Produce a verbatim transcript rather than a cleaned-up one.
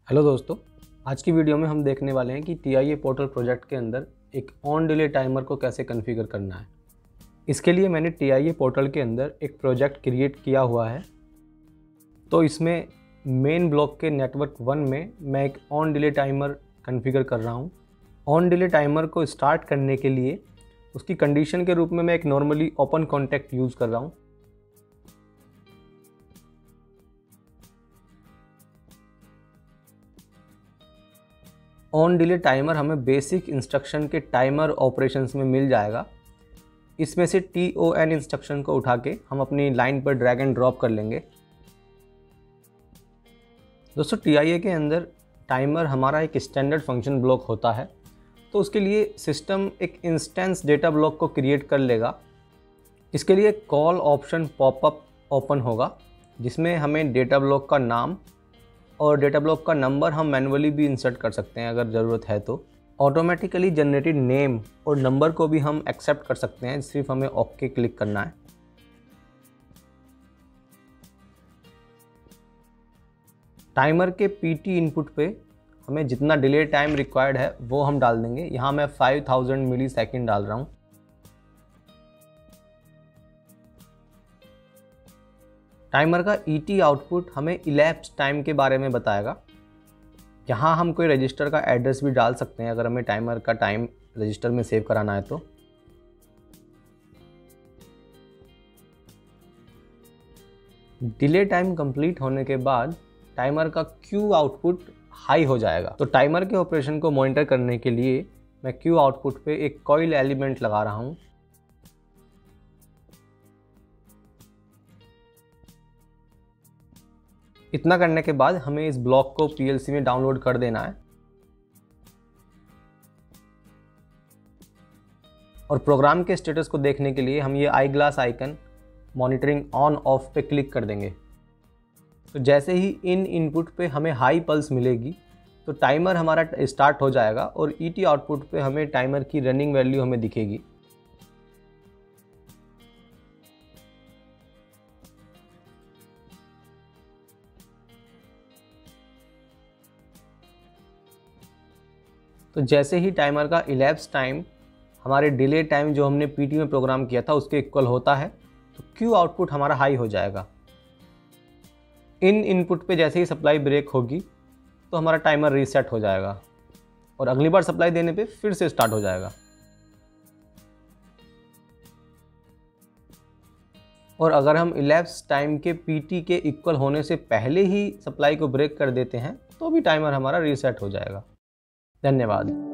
Hello दोस्तों, आज की वीडियो में हम देखने वाले हैं कि T I A portal project के अंदर एक ऑन डिले टाइमर को कैसे कॉन्फ़िगर करना है। इसके लिए मैंने टी आई ए पोर्टल के अंदर एक प्रोजेक्ट क्रिएट किया हुआ है। तो इसमें मेन ब्लॉक के नेटवर्क वन में मैं एक ऑन डिले टाइमर कॉन्फ़िगर कर रहा हूँ। ऑन डिले टाइमर को स्टार्ट करने के लिए उसकी कंडीशन के रूप में मैं एक नॉर्मली ओपन कॉन्टैक्ट यूज़ कर रहा हूँ। ऑन डिले टाइमर हमें बेसिक इंस्ट्रक्शन के टाइमर ऑपरेशंस में मिल जाएगा। इसमें से टी ओ एन इंस्ट्रक्शन को उठा के हम अपनी लाइन पर ड्रैग एंड ड्रॉप कर लेंगे। दोस्तों, टी आई ए के अंदर टाइमर हमारा एक स्टैंडर्ड फंक्शन ब्लॉक होता है, तो उसके लिए सिस्टम एक इंस्टेंस डेटा ब्लॉक को क्रिएट कर लेगा। इसके लिए कॉल ऑप्शन पॉपअप ओपन होगा, जिसमें हमें डेटा ब्लॉक का नाम और डेटा ब्लॉक का नंबर हम मैन्युअली भी इंसर्ट कर सकते हैं अगर ज़रूरत है तो। ऑटोमेटिकली जनरेटेड नेम और नंबर को भी हम एक्सेप्ट कर सकते हैं, सिर्फ हमें ओके क्लिक करना है। टाइमर के पी टी इनपुट पे हमें जितना डिले टाइम रिक्वायर्ड है वो हम डाल देंगे। यहाँ मैं फाइव थाउजेंड मिली सेकेंड डाल रहा हूँ। टाइमर का ई टी आउटपुट हमें इलैप्स टाइम के बारे में बताएगा। यहाँ हम कोई रजिस्टर का एड्रेस भी डाल सकते हैं अगर हमें टाइमर का टाइम रजिस्टर में सेव कराना है तो। डिले टाइम कंप्लीट होने के बाद टाइमर का क्यू आउटपुट हाई हो जाएगा। तो टाइमर के ऑपरेशन को मॉनिटर करने के लिए मैं क्यू आउटपुट पे एक कॉइल एलिमेंट लगा रहा हूँ। इतना करने के बाद हमें इस ब्लॉक को पी एल सी में डाउनलोड कर देना है और प्रोग्राम के स्टेटस को देखने के लिए हम ये eye glass icon monitoring on off पे क्लिक कर देंगे। तो जैसे ही इन इनपुट पे हमें हाई पल्स मिलेगी तो टाइमर हमारा स्टार्ट हो जाएगा और ई टी आउटपुट पे हमें टाइमर की रनिंग वैल्यू हमें दिखेगी। तो जैसे ही टाइमर का इलैप्स टाइम हमारे डिले टाइम जो हमने पी टी में प्रोग्राम किया था उसके इक्वल होता है तो क्यू आउटपुट हमारा हाई हो जाएगा। इन इनपुट पे जैसे ही सप्लाई ब्रेक होगी तो हमारा टाइमर रीसेट हो जाएगा और अगली बार सप्लाई देने पे फिर से स्टार्ट हो जाएगा। और अगर हम इलैप्स टाइम के पी टी के इक्वल होने से पहले ही सप्लाई को ब्रेक कर देते हैं तो भी टाइमर हमारा रीसेट हो जाएगा। धन्यवाद।